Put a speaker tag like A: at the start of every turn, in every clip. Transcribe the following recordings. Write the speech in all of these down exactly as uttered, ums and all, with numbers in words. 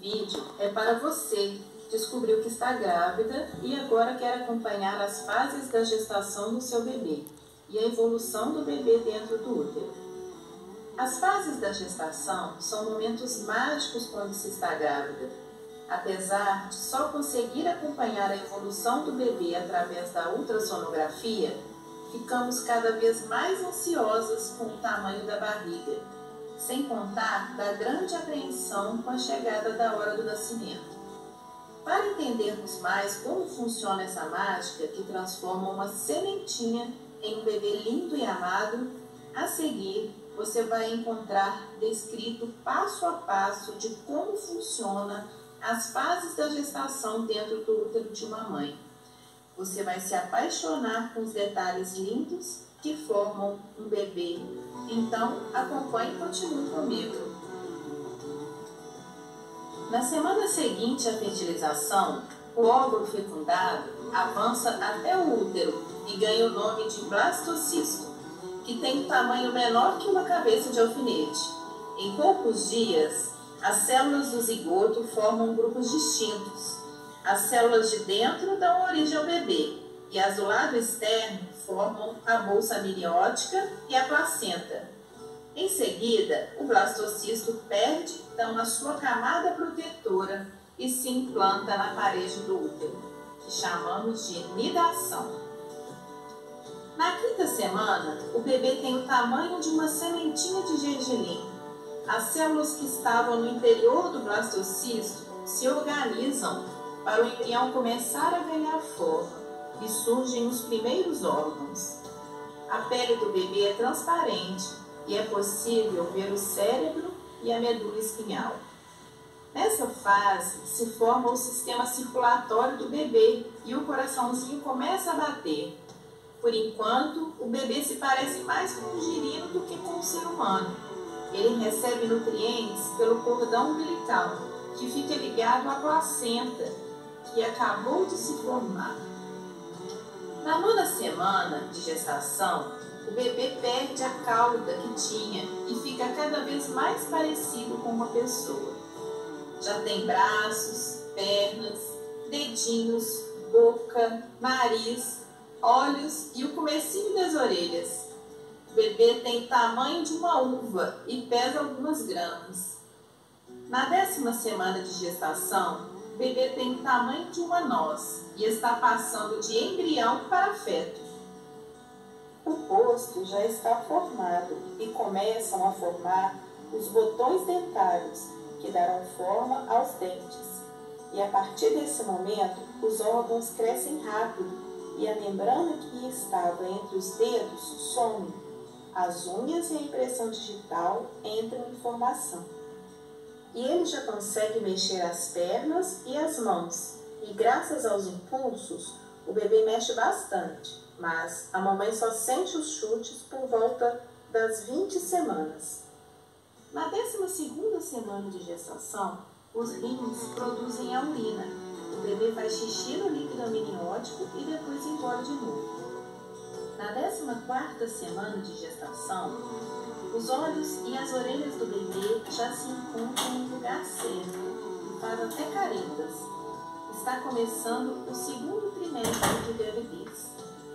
A: vídeo é para você que descobriu que está grávida e agora quer acompanhar as fases da gestação do seu bebê e a evolução do bebê dentro do útero. As fases da gestação são momentos mágicos quando se está grávida. Apesar de só conseguir acompanhar a evolução do bebê através da ultrassonografia, ficamos cada vez mais ansiosas com o tamanho da barriga, sem contar da grande apreensão com a chegada da hora do nascimento. Para entendermos mais como funciona essa mágica que transforma uma sementinha em um bebê lindo e amado, a seguir você vai encontrar descrito passo a passo de como funciona as fases da gestação dentro do útero de uma mãe. Você vai se apaixonar com os detalhes lindos que formam um bebê. Então, acompanhe e continue comigo. Na semana seguinte à fertilização, o óvulo fecundado avança até o útero e ganha o nome de blastocisto, que tem um tamanho menor que uma cabeça de alfinete. Em poucos dias, as células do zigoto formam grupos distintos. As células de dentro dão origem ao bebê e as do lado externo formam a bolsa amniótica e a placenta. Em seguida, o blastocisto perde então a sua camada protetora e se implanta na parede do útero, que chamamos de nidação. Na quinta semana, o bebê tem o tamanho de uma sementinha de gergelim. As células que estavam no interior do blastocisto se organizam para o embrião começar a ganhar forma e surgem os primeiros órgãos. A pele do bebê é transparente e é possível ver o cérebro e a medula espinhal. Nessa fase se forma o sistema circulatório do bebê e o coraçãozinho começa a bater. Por enquanto, o bebê se parece mais com um girino do que com um ser humano. Ele recebe nutrientes pelo cordão umbilical, que fica ligado à placenta, que acabou de se formar. Na nona semana de gestação, o bebê perde a cauda que tinha e fica cada vez mais parecido com uma pessoa. Já tem braços, pernas, dedinhos, boca, nariz, olhos e o comecinho das orelhas. O bebê tem o tamanho de uma uva e pesa algumas gramas. Na décima semana de gestação, o bebê tem o tamanho de uma noz e está passando de embrião para feto. O rosto já está formado e começam a formar os botões dentários, que darão forma aos dentes. E a partir desse momento, os órgãos crescem rápido e a membrana que estava entre os dedos some. As unhas e a impressão digital entram em formação. E ele já consegue mexer as pernas e as mãos. E graças aos impulsos, o bebê mexe bastante, mas a mamãe só sente os chutes por volta das vinte semanas. Na décima segunda semana de gestação, os rins produzem a urina. O bebê faz xixi no líquido amniótico e depois engole de novo. Na décima quarta semana de gestação, os olhos e as orelhas do bebê já se encontram no lugar certo e faz até caretas. Está começando o segundo trimestre de gravidez.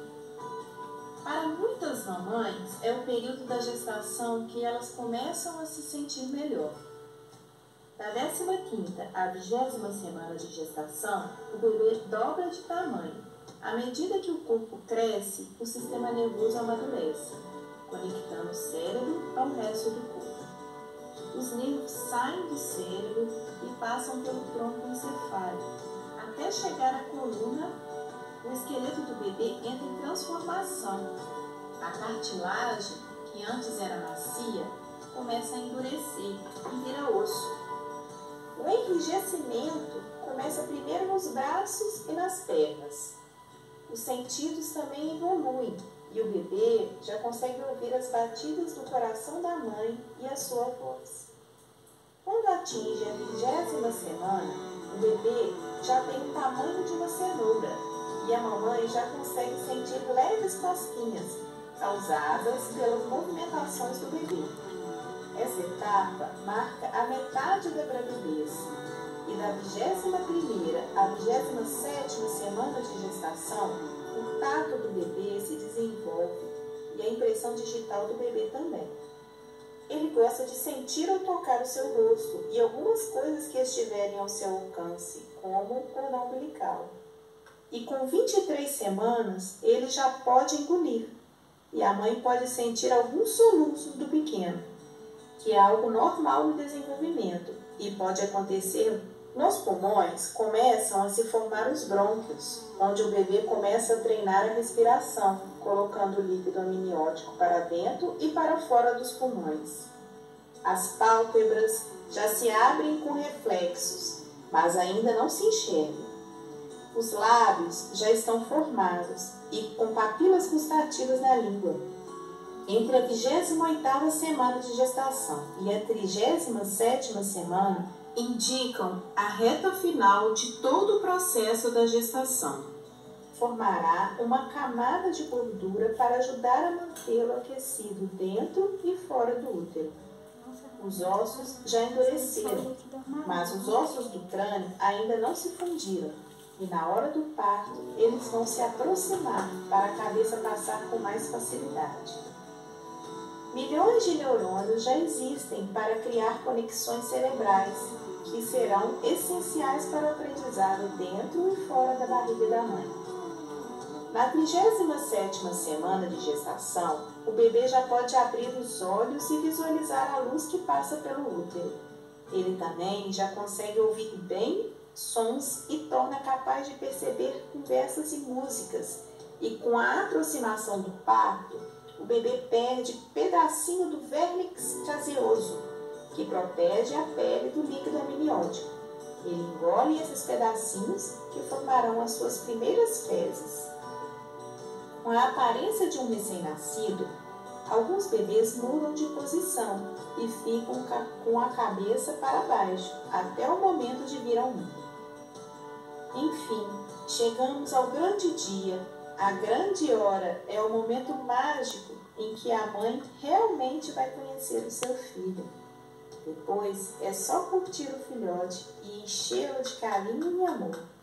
A: Para muitas mamães, é o período da gestação que elas começam a se sentir melhor. Da décima quinta à vigésima semana de gestação, o bebê dobra de tamanho. À medida que o corpo cresce, o sistema nervoso amadurece, conectando o cérebro ao resto do corpo. Os nervos saem do cérebro e passam pelo tronco encefálico, até chegar à coluna. O esqueleto do bebê entra em transformação. A cartilagem, que antes era macia, começa a endurecer e vira osso. O enrijecimento começa primeiro nos braços e nas pernas. Os sentidos também evoluem e o bebê já consegue ouvir as batidas do coração da mãe e a sua voz. Quando atinge a vigésima semana, o bebê já tem o tamanho de uma cenoura e a mamãe já consegue sentir leves cosquinhas causadas pelas movimentações do bebê. Essa etapa marca a metade da gravidez da vigésima primeira à vigésima sétima semana de gestação, o tato do bebê se desenvolve e a impressão digital do bebê também. Ele gosta de sentir ou tocar o seu rosto e algumas coisas que estiverem ao seu alcance, como o cordão umbilical. E com vinte e três semanas, ele já pode engolir, e a mãe pode sentir alguns soluços do pequeno, que é algo normal no desenvolvimento, e pode acontecer nos pulmões. Começam a se formar os brônquios, onde o bebê começa a treinar a respiração, colocando o líquido amniótico para dentro e para fora dos pulmões. As pálpebras já se abrem com reflexos, mas ainda não se enxergam. Os lábios já estão formados e com papilas gustativas na língua. Entre a vigésima oitava semana de gestação e a trigésima sétima semana, indicam a reta final de todo o processo da gestação. Formará uma camada de gordura para ajudar a mantê-lo aquecido dentro e fora do útero. Os ossos já endureceram, mas os ossos do crânio ainda não se fundiram, e na hora do parto eles vão se aproximar para a cabeça passar com mais facilidade. Milhões de neurônios já existem para criar conexões cerebrais, que serão essenciais para o aprendizado dentro e fora da barriga da mãe. Na trigésima sétima semana de gestação, o bebê já pode abrir os olhos e visualizar a luz que passa pelo útero. Ele também já consegue ouvir bem sons e torna capaz de perceber conversas e músicas. E com a aproximação do parto, o bebê perde pedacinho do vérnix caseoso, que protege a pele do líquido amniótico. Ele engole esses pedacinhos que formarão as suas primeiras fezes. Com a aparência de um recém-nascido, alguns bebês mudam de posição e ficam com a cabeça para baixo até o momento de vir ao mundo. Enfim, chegamos ao grande dia. A grande hora é o momento mágico em que a mãe realmente vai conhecer o seu filho. Depois é só curtir o filhote e enchê-lo de carinho e amor.